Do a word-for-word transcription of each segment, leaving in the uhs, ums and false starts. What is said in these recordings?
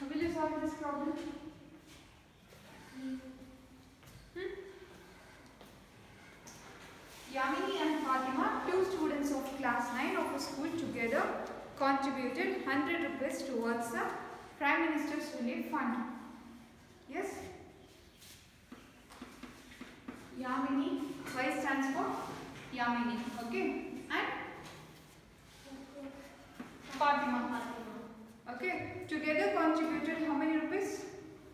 Will you solve this problem? Hmm? Yamini and Fatima, two students of class nine of a school together, contributed one hundred rupees towards the Prime Minister's Relief Fund. Yes? Yamini, Y stands for Yamini, okay? And Fatima. Okay, together contributed how many rupees?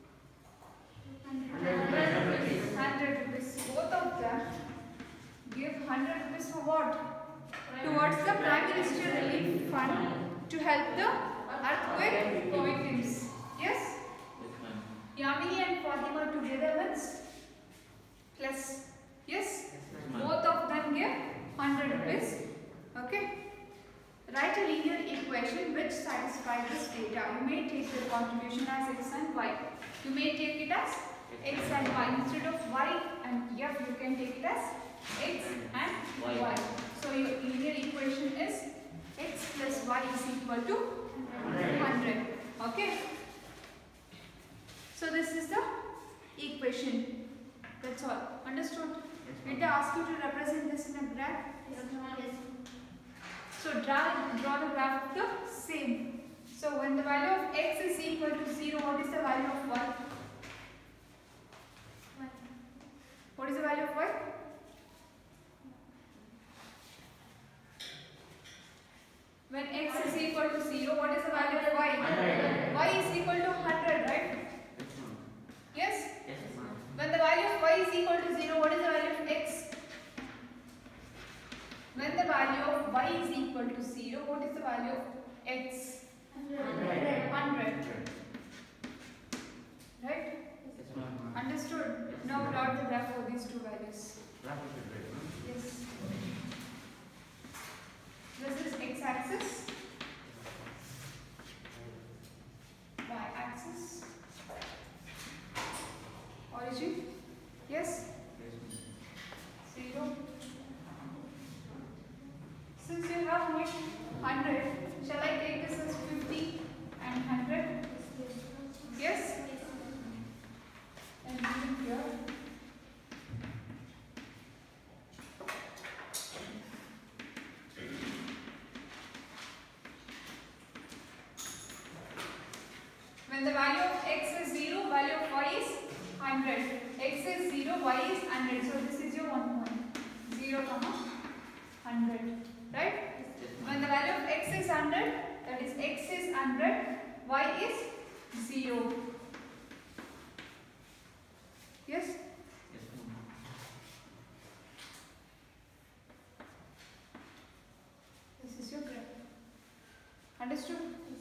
one hundred rupees. Both of them give one hundred rupees for what? Towards the Prime Minister Relief Fund to help the earthquake victims. Yes? Yamini and Fatima together means plus. Yes? Both of them give one hundred rupees. Okay? Write a linear equation which satisfies this data. You may take the contribution as x and y. You may take it as x and y. Instead of y and f, you can take it as x and y. So your linear equation is x plus y is equal to one hundred. Okay? So this is the equation. That's all. Understood? Did I ask you to represent this in a graph? Yes. So draw, draw the graph of the same. So when the value of x is equal to zero, what is the value of y? What is the value of y? When x is equal to zero, what is the value of y? Y is equal to one hundred, right? Yes? When the value of y is equal to zero, what is the value of x? When the value of y is equal to zero, what is the value of x? one hundred. Right? Understood? Now plot the graph for these two values. Yes. This is x-axis, y-axis, origin. Yes? Zero. Since you have only one hundred, shall I take this as fifty and one hundred? Yes? And leave it here. When the value of x is zero, value of y is one hundred. X is zero, y is one hundred. So this is your one point. zero, one hundred. Right? When the value of x is one hundred, that is x is one hundred, y is zero. Yes? This is your graph. Understood?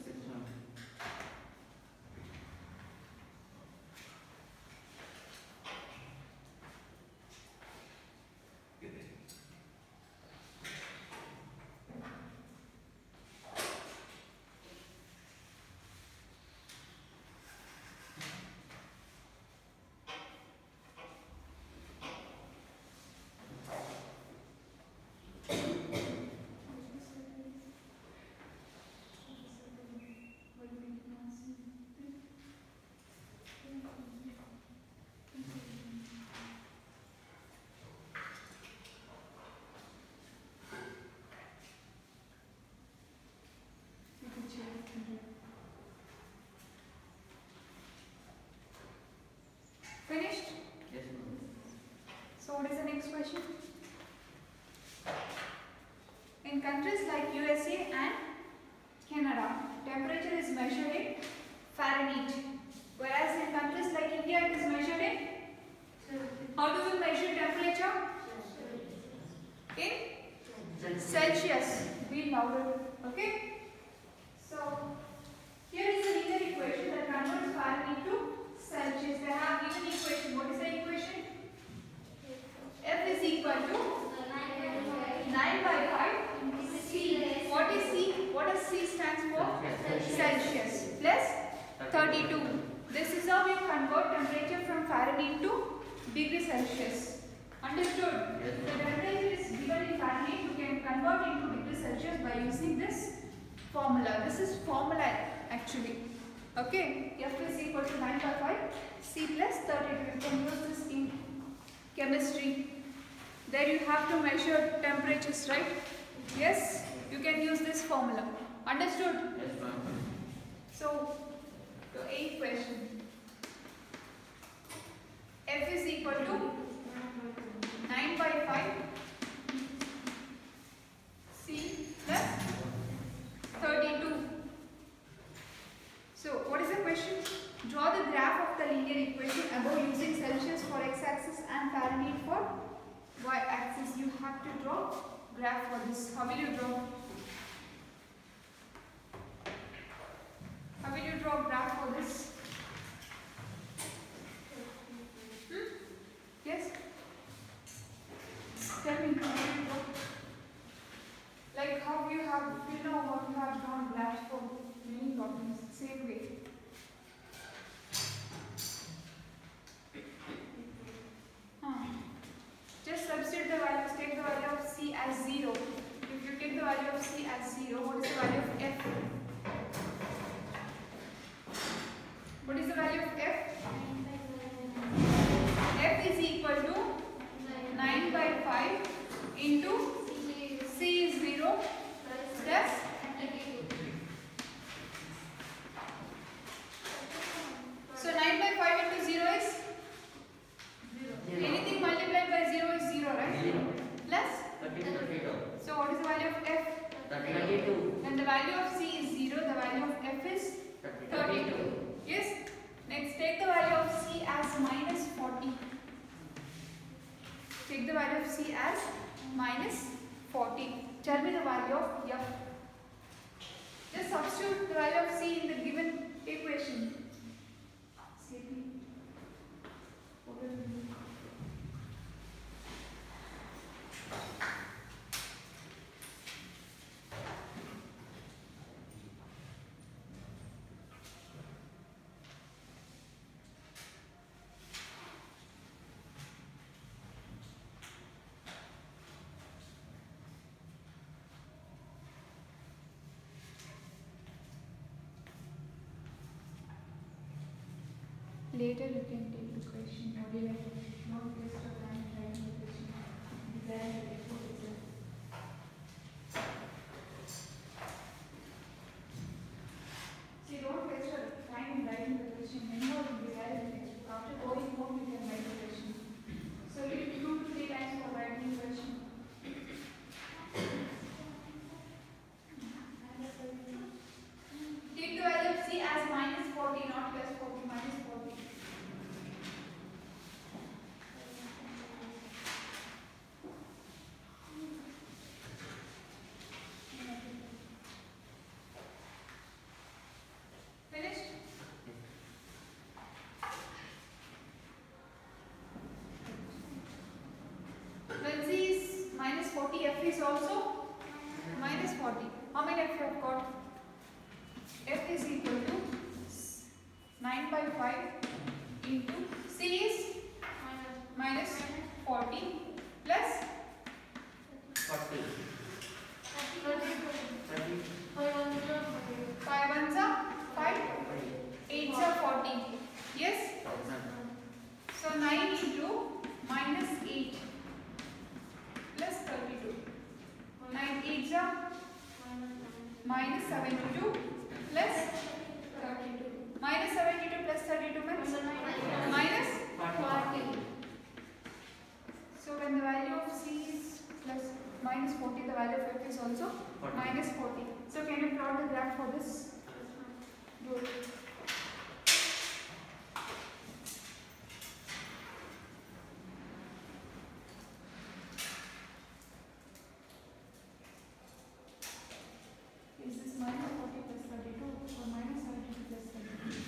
Finished? Yes, so what is the next question? In countries like U S A and Canada, temperature is measured in Fahrenheit, whereas in countries like India it is measured in, how do we measure temperature? In Celsius. Be louder. Okay? So here is the linear equation that converts Fahrenheit to Celsius. They have given equation. What is the equation? F is equal to nine by five C. What is C? What does C stands for? Celsius plus thirty-two. This is how you convert temperature from Fahrenheit to degree Celsius. Understood? Yes. The temperature is given in Fahrenheit. You can convert into degree Celsius by using this formula. This is formula actually. Okay, F is equal to nine by five, C plus thirty-two. You can use this in chemistry. There you have to measure temperatures, right? Yes, you can use this formula. Understood? Yes, ma'am. So, the eighth question. F is equal to nine by five, C plus thirty-two. So, what is the question? Draw the graph of the linear equation above using Celsius for x-axis and Fahrenheit for y-axis. You have to draw graph for this. How will you draw? How will you draw graph for this? Hmm? Yes? Tell me, how will you draw? Like how you have, you know how you have drawn graphs for many problems, same way. Huh. Just substitute the values, take the value of C as zero. If you take the value of C as zero, what is the value of F? What is the value of F? F is equal to nine by five into C is zero plus so nine by five into zero is anything multiplied by zero is zero, right? Zero. Plus thirty-two. so what is the value of F? thirty-two. When the value of C is zero, the value of F is thirty-two. Yes. Next, take the value of C as minus forty. Take the value of C as minus forty. Tell me the value of F. Just substitute the value of C in the given equation. C P. What will it be? Later you can take the question. What do you like? Not waste of time writing the question. There the report itself. See, don't waste your time in writing the question. Anyhow, you will be there in the textbook. After going home, you can write the question. So you need two to three times for writing the question. Take the value of C as minus forty, not plus forty, minus forty. Finished? When C is minus forty, F is also minus forty. How many F you have got? F is equal to nine by five into C is minus forty plus forty. five ones are five, eights are forty. Yes? So nine into minus eight plus thirty-two. nine eights are minus seventy-two plus thirty-two. Minus seventy-two plus thirty-two means minus forty. So when the value of C is plus minus forty, the value of F is also minus forty. So can you plot the graph for this? Do it. Is this minus forty plus thirty-two or minus seventy-two plus thirty-two?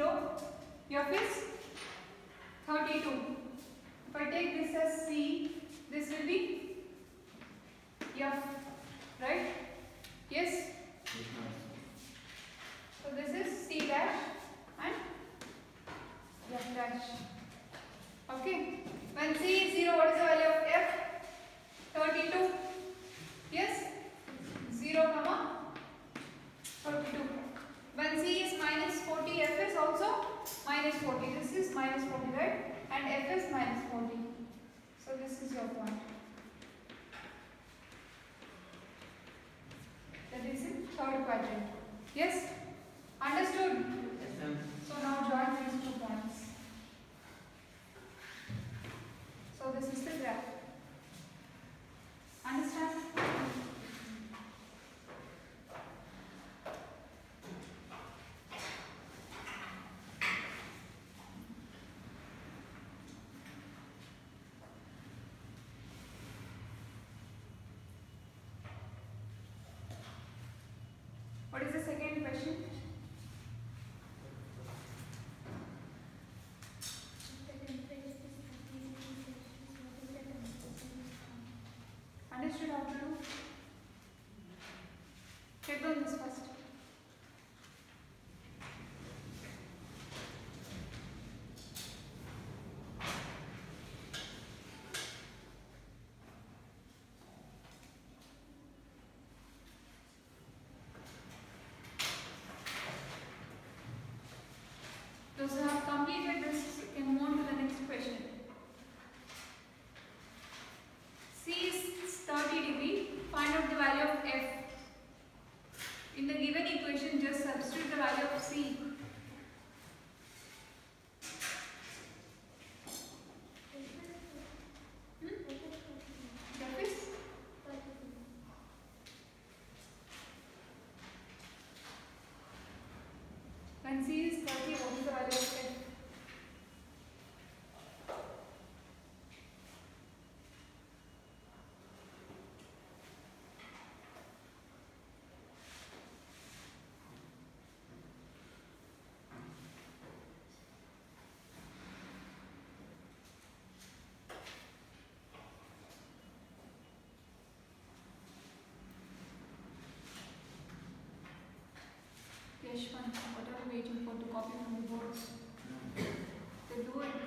zero, F is thirty-two. If I take this as C, this will be F, right? Yes? So this is C dash and F dash. Okay. When C is zero, what is the value of F? thirty-two. Yes? zero comma thirty-two. When C is minus forty, F is also minus forty. This is minus forty, right? And F is minus forty. So this is your point. That is in third quadrant. Yes? Understood? Yes, ma'am. So now join these two points. So this is the graph. Understand? What is the second question? Understood how to do? Check on this first. Those who have completed this can move on to the next question. C is thirty degree. Find out the value of F. In the given equation, just substitute the value of C. Hmm? F is? When C is thirty, what is the value of F? Yashwant, what are we waiting for to copy from the board? They do it.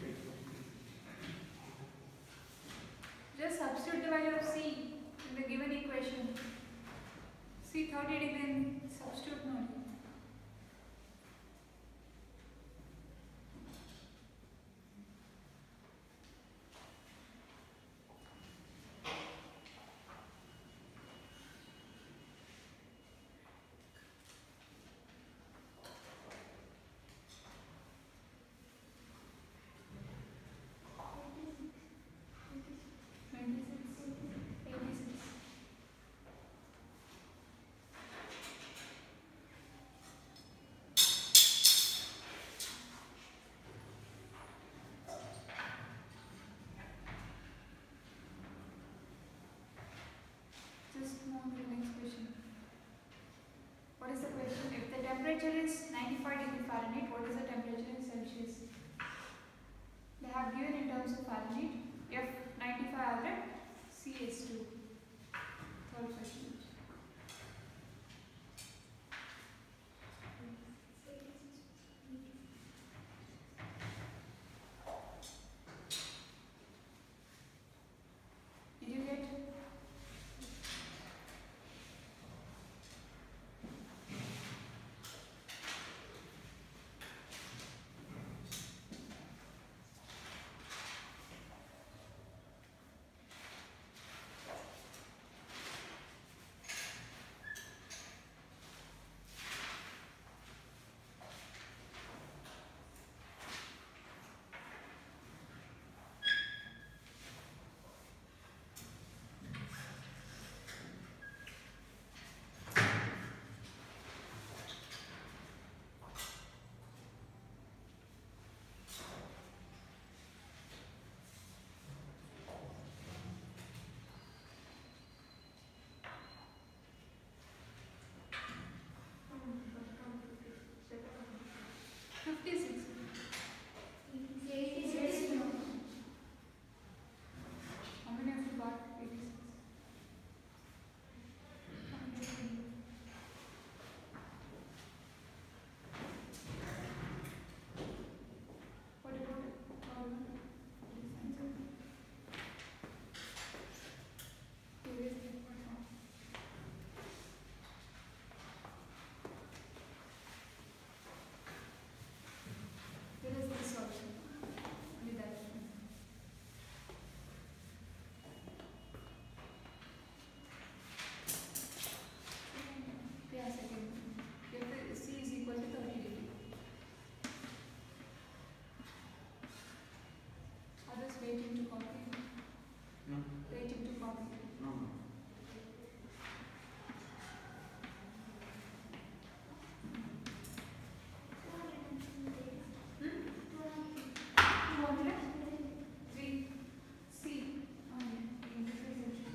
Just substitute the value of C in the given equation. C thirty degree and substitute no. Just move on to the next question. What is the question? If the temperature is ninety-five degree Fahrenheit, what is the temperature in Celsius? They have given in terms of Fahrenheit. F ninety-five average, C is two. Third question. Did you get? fifty-six. eighty-six. How many of you got eighty-six? What about it? Problem? Here is the problem. Here is the solution. Only that. Yeah, second. If C is equal to thirty degree. Others waiting to copy. No. Waiting to copy. No. two hundred? three. C. Okay. This is it.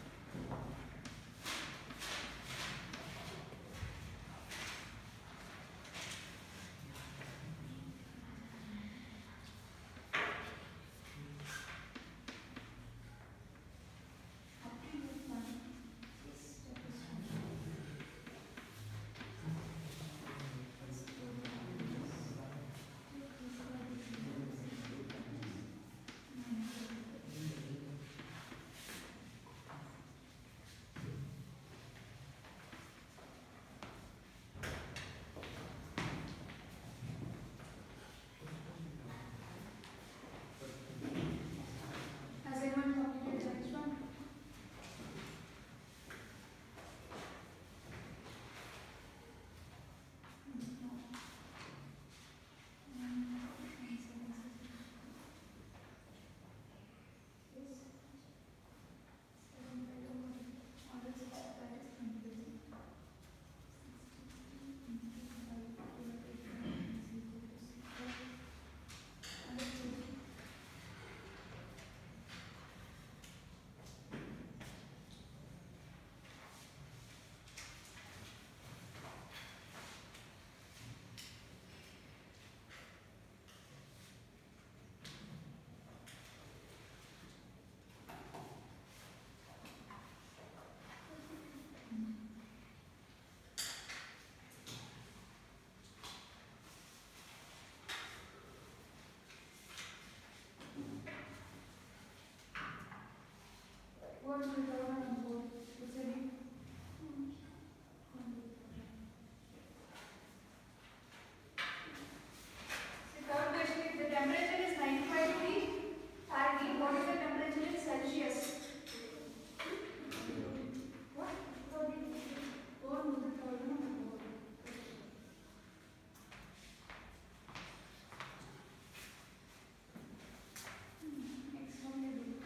Has anyone completed the next one? What is the third one on board? What's the name? The third question is the temperature is ninety-five degree Fahrenheit. What is the temperature in Celsius? What? Go on with the third one on board. Next one will be.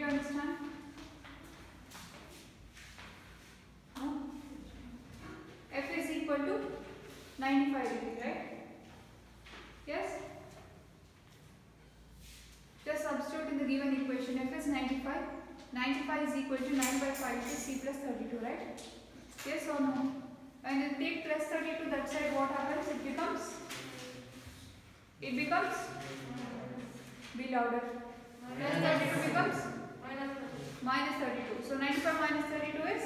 you understand? No? F is equal to ninety-five degrees, right? Yes? Just substitute in the given equation. F is ninety-five. ninety-five is equal to nine by five to C plus thirty-two, right? Yes or no? When you take plus thirty-two that side, what happens? It becomes? It becomes? Be louder. Plus thirty-two becomes? Minus thirty-two. So ninety-five minus thirty-two is?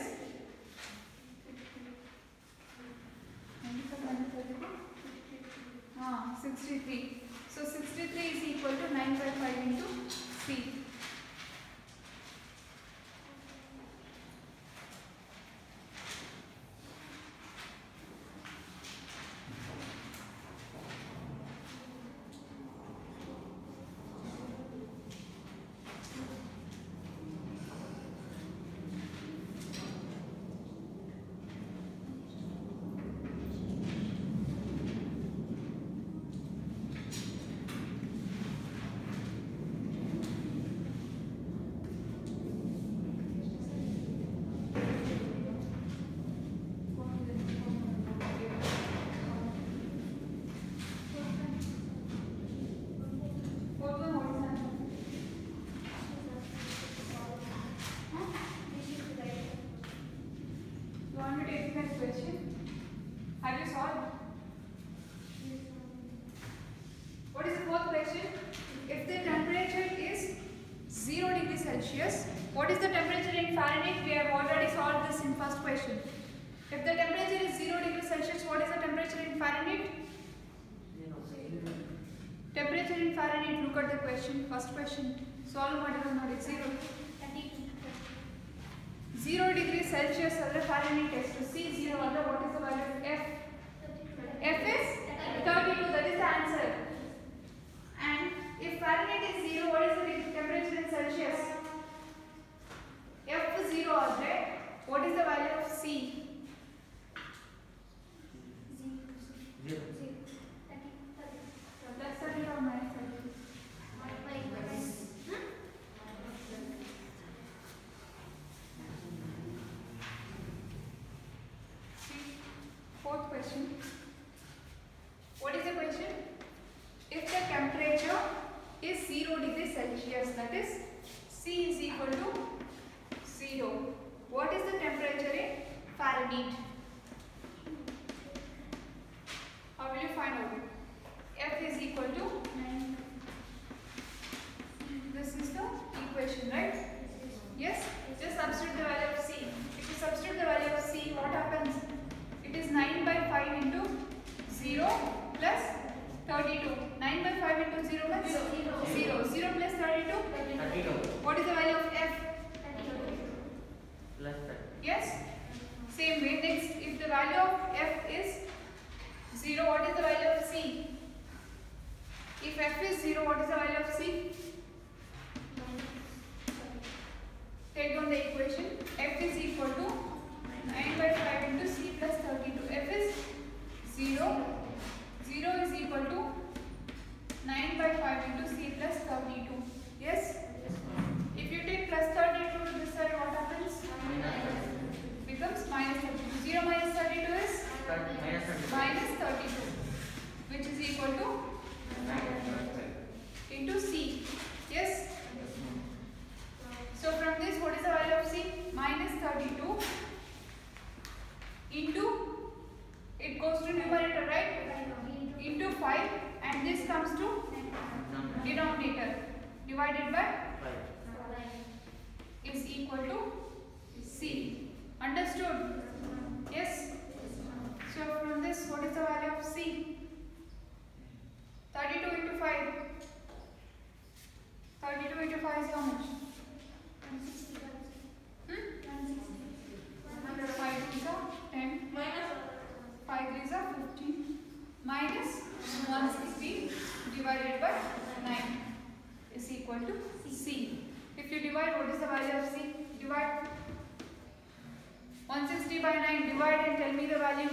ninety-five minus thirty-two? Ah, sixty-three. So sixty-three is equal to nine by five into C. What is the temperature in Fahrenheit? We have already solved this in first question. If the temperature is zero degrees Celsius, what is the temperature in Fahrenheit? Temperature in Fahrenheit, look at the question, first question. Solve whatever not is zero. zero degrees Celsius other Fahrenheit test to see zero other, what is the value of F? F is thirty-two, that is the answer. And if Fahrenheit is zero, what is the temperature in Celsius? F zero are what is the value of C? Zero. Plus thirty or minus thirty? Fourth question. What is the question? If the temperature is zero degrees Celsius, that is C is equal to zero. What is the temperature in Fahrenheit? How will you find out? F is equal to nine. This is the equation, right? Yes? Just substitute the value of C. If you substitute the value of C, what happens? It is nine by five into zero plus thirty-two. nine by five into zero plus zero. zero plus thirty-two? thirty-two. What is the value of F? Plus thirty. Yes? Same way. Next, if the value of F is zero, what is the value of C? If F is zero, what is the value of C? Take down the equation. F is equal to nine by five into C plus thirty-two. F is zero. zero is equal to nine by five into C plus thirty-two. Yes? If you take plus thirty-two to this side, what happens? Becomes minus thirty-two. zero minus thirty-two is? Minus thirty-two. Which is equal to? Into C. Yes? So from this, what is the value of C? Minus thirty-two into, it goes to numerator, right? Into five, and this comes to denominator. Divided by? Is equal to C. Understood? Yes? So from this, what is the value of C? thirty-two into five. thirty-two into five is how much? Hmm? five threes are ten. five threes are fifteen. Minus one hundred sixty divided by nine is equal to C. If you divide, what is the value of C? Divide one hundred sixty by nine. Divide and tell me the value.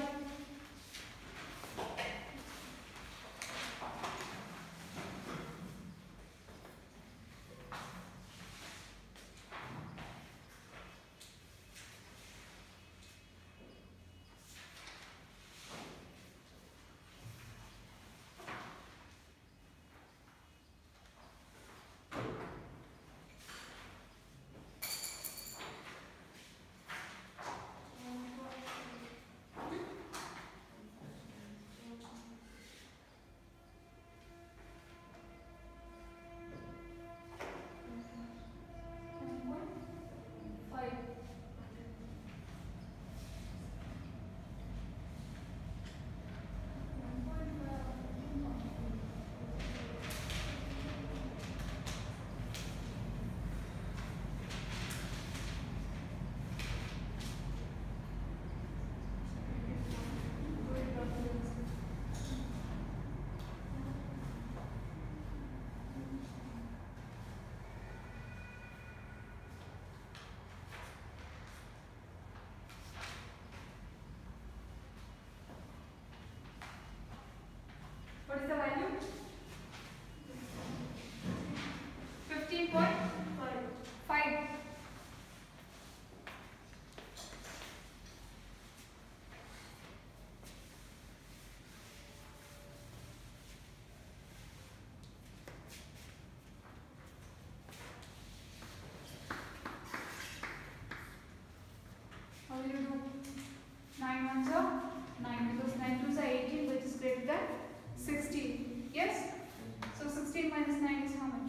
nine ones are nine because nine twos are eighteen, which is greater than sixteen. Yes? So sixteen minus nine is how much?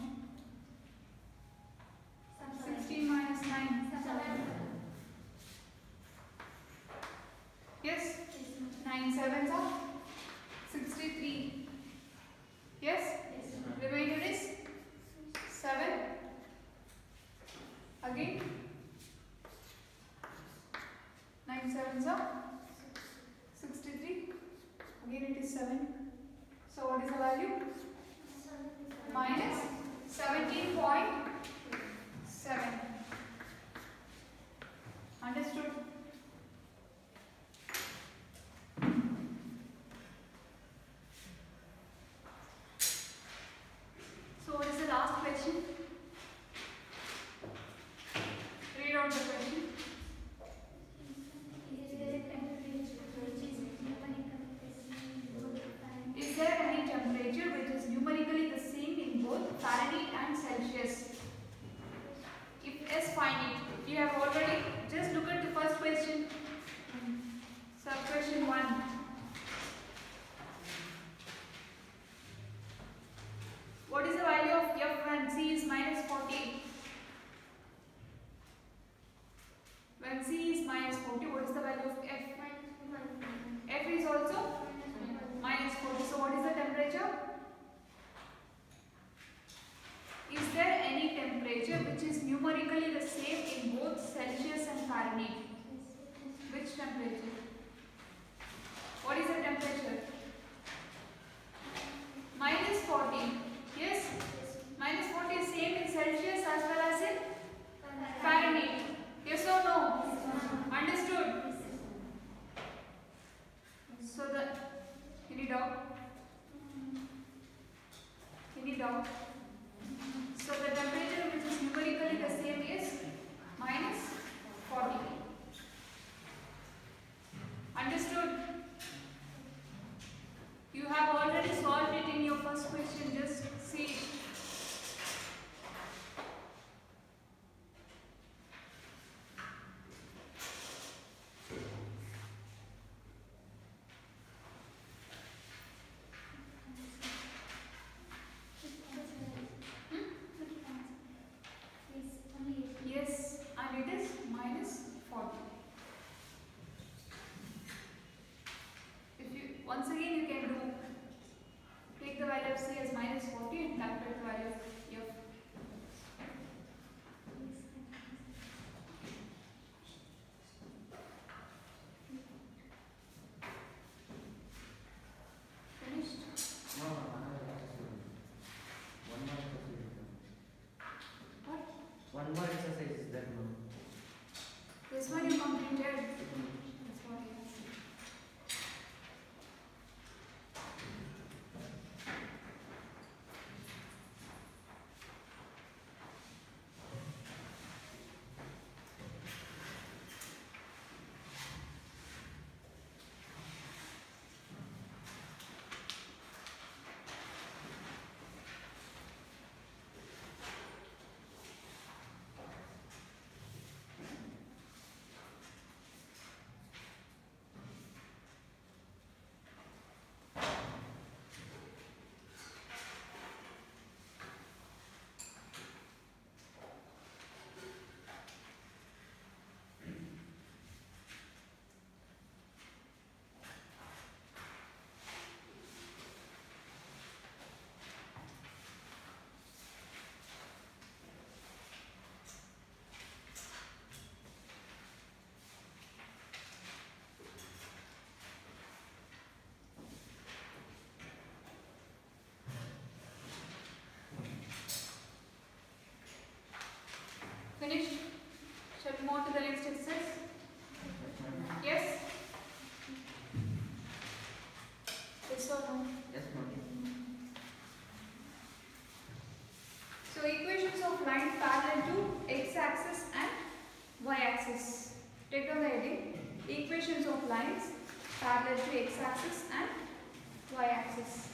sixteen minus nine. Yes? nine sevens are sixty-three. Yes? Remainder is seven. Again? nine sevens are sixty-three. Again it is seven. So what is the value? Minus seventeen point seven. Understood? So what is the last question? Read out the question. Is there any temperature which is numerically the same in both Fahrenheit and Celsius? If yes, find it. You have already just look at the first question. Sub question one. What is the value of F when C is minus forty? When C is minus forty, what is the value of F? F is also minus forty. So what is the temperature? Is there any temperature which is numerically the same in both Celsius and Fahrenheit? Which temperature? What is the temperature? Minus forty. Yes? Minus forty is same in Celsius as well as in Fahrenheit. Yes or no? Understood? So the any doubt? Any doubt? So the temperature which is numerically the same is minus forty. Understood? You have already solved it in your first question. Just see it. Yes, and it is minus forty. If you once again you can do take the value of C as minus forty and calculate the value of F. Finished? No, no, no. One more exercise. What? One more exercise is that no. This one you completed. That's what I asked. Finished? Shall we move to the next exercise? Yes? Yes or no? Yes, ma'am. So equations of line parallel to x-axis and y-axis. Take down the heading. Equations of lines parallel to x-axis and y-axis.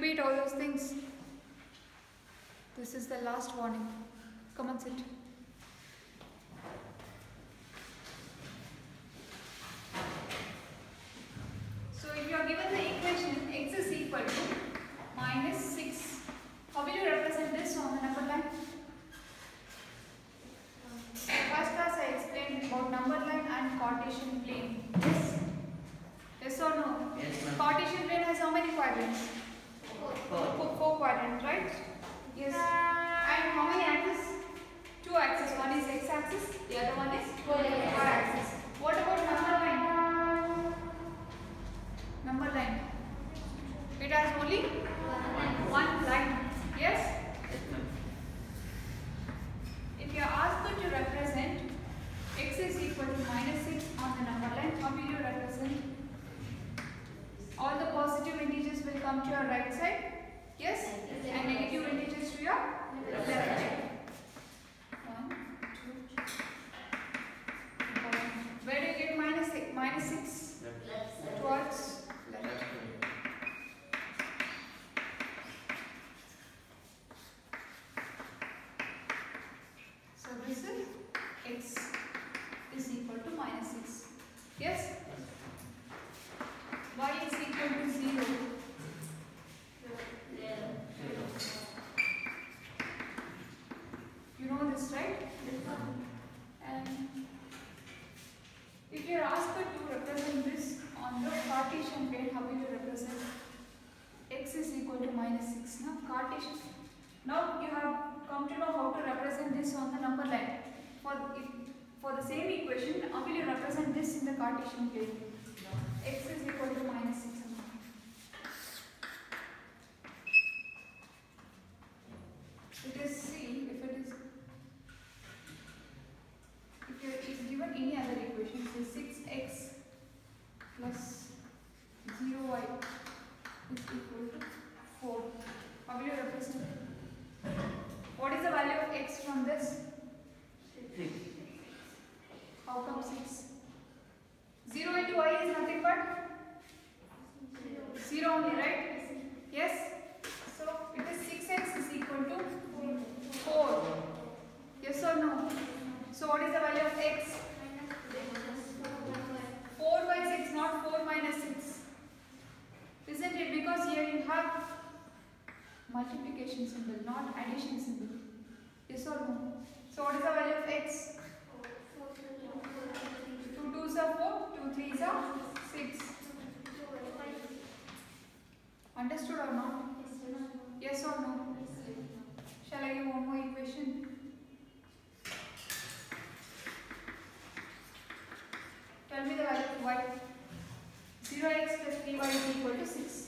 repeat all those things. This is the last warning. Come on, sit. So if you are given the equation x is equal to minus six, how will you represent this on the number line? First class I explained about number line and Cartesian plane. Yes? Yes or no? Yes, ma'am. Cartesian plane has how many quadrants? Four. Four, four quadrants, right? Yes. And how many axes? Two axes. One is x axis, the other one is y axis. What about number line? Number line. It has only one line. Yes? Yes, ma'am. If you are asked to represent x is equal to minus six on the number line, how will you represent? All the positive integers will come to your right side. Yes? And negative integers to your left side. One, two. Where do you get minus six? Minus six? Left. Towards left. Left. So this is x is equal to minus six. Yes? Y is equal to zero. You know this, right? And if you are asked to represent this on the Cartesian plane, how will you represent? X is equal to minus six. Now Cartesian. Now you have come to know how to represent this on the number line. For if, for the same equation, how will you represent this in the Cartesian plane? X is equal to minus six. It is C. If it is, if you is given any other equation, say six x plus zero y is equal to four. How will you represent it? What is the value of x from this? Six. How come six? zero into y is nothing but zero only, right? Yes? So it is six x is equal to four. Yes or no? So what is the value of x? four by six, not four minus six. Isn't it? Because here you have multiplication symbol, not addition symbol. Yes or no? So what is the value of x? two twos are four, two threes are six. Understood or not? Yes or no? Shall I give one more equation? Tell me the value of y. zero x plus three y is equal to six.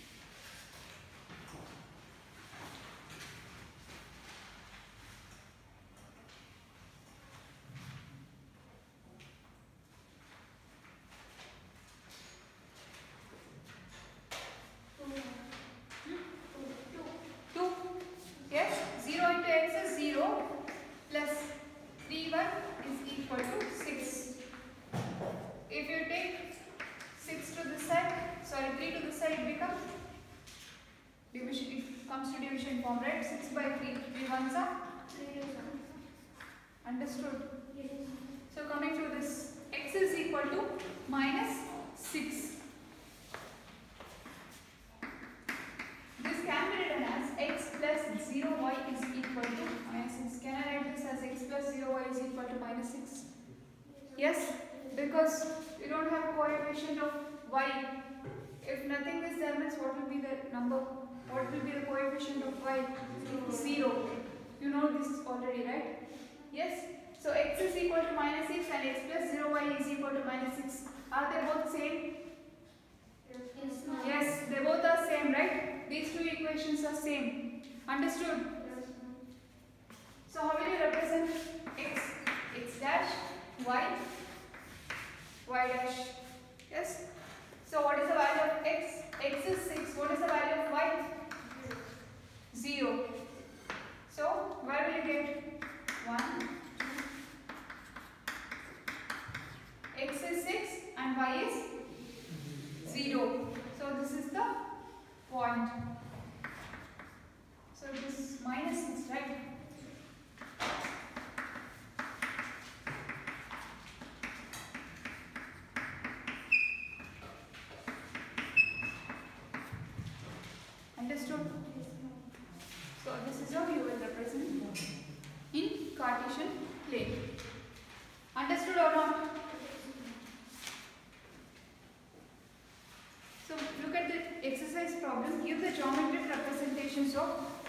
two. Yes? zero into x is zero plus three y is equal to six. If you take six to this side, sorry, three to this side, it becomes division. It comes to division form, right? six by three. three ones are? Understood? So coming to this, x is equal to minus six. This can be written as x plus zero y is equal to minus six. Can I write this as x plus zero y is equal to minus six? Yes, because we don't have a coefficient of y. If nothing is there, means what will be the number? What will be the coefficient of y? zero. You know this already, right? Yes. So x is equal to minus six and x plus zero y is equal to minus six. Are they both same? Yes, they both are same, right? These two equations are same. Understood? So how will you represent x? X dash, y, y dash. Yes? So what is the value of x? X is six. What is the value of y? zero. So where will you get? one, x is six and y is zero. So this is the point.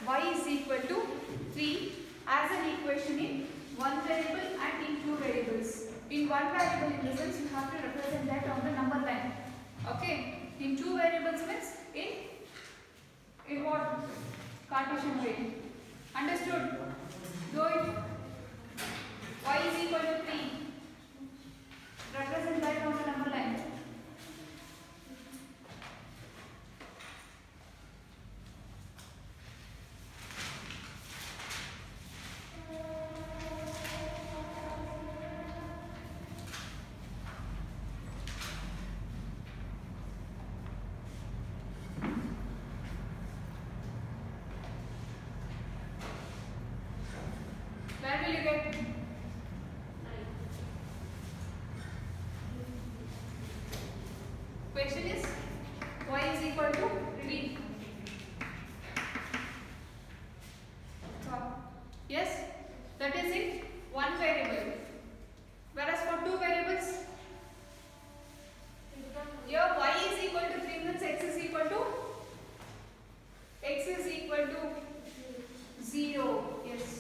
y is equal to three as an equation in one variable and in two variables. In one variable, in the sense you have to represent that on the number line. Okay. In two variables means in in what? Cartesian way. Understood? Do it. Y is equal to three. Represent that on the number line. Where will you get? Question is y is equal to three. So, yes, that is in one variable. Whereas for two variables, here y is equal to three means x is equal to x is equal to zero. Yes.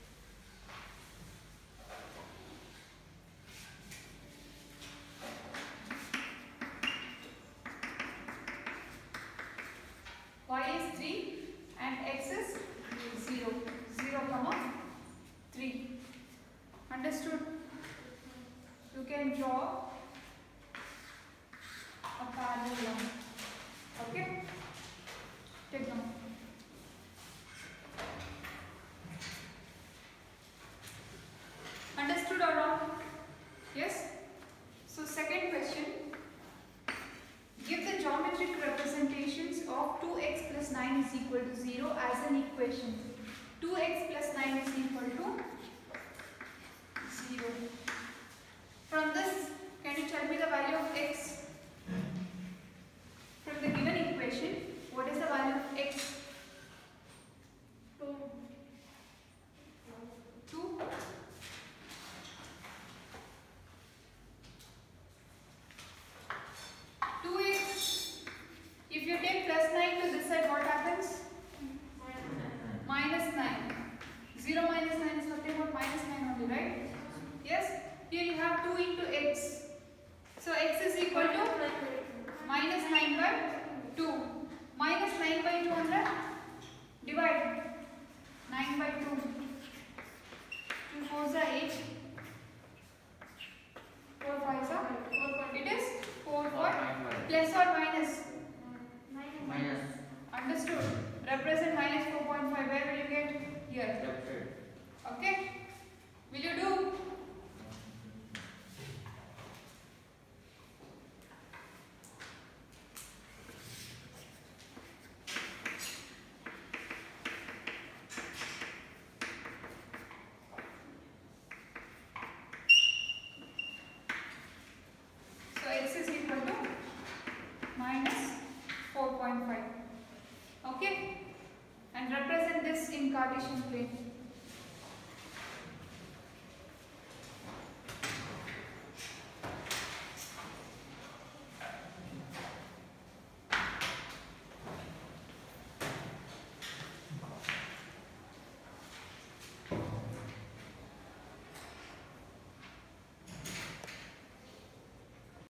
Y is three and x is zero. zero comma three. Understood? You can draw a parallel line. Okay? Take note. Understood or not? Yes? So second question. Give the geometric representations of two x plus nine is equal to zero as an equation. two x plus nine is equal to zero. From this, can you tell me the value of x? From the given equation, what is the value of x? two. two. two x. If you take plus nine to this side, what happens? Minus nine. zero minus nine is nothing but minus nine only, right? Yes? Here you have two into x. So x is equal to minus nine by two. Minus nine by two hundred. Divide. nine by two. two fours are eight. four fives are? It is four four. Plus or minus? Minus. Understood. Represent minus four point five. Where will you get? Here. Okay. Will you do? So x is equal to minus four point five. Okay? And represent this in Cartesian plane.